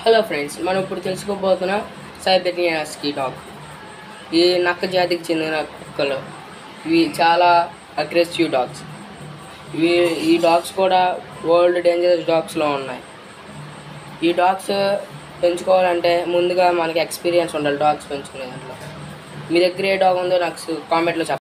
Hello friends, మనం ఇప్పుడు తెలుసుకోబోతున్న Siberian dog. ఈ నక్క జాతికి చెందిన కుక్కలు. ఇవి చాలా అగ్రెసివ్ డాగ్స్. ఈ డాగ్స్ కూడా వరల్డ్ డేంజరస్ డాగ్స్లో ఉన్నాయి. ఈ డాగ్స్ పెంచుకోవాలంటే ముందుగా మనకి ఎక్స్పీరియన్స్ ఉండాలి డాగ్స్ పెంచుకునే దాంట్లో. మీ దగ్గర ఏ డాగ్ ఉందో నాకు కామెంట్లో చెప్పండి.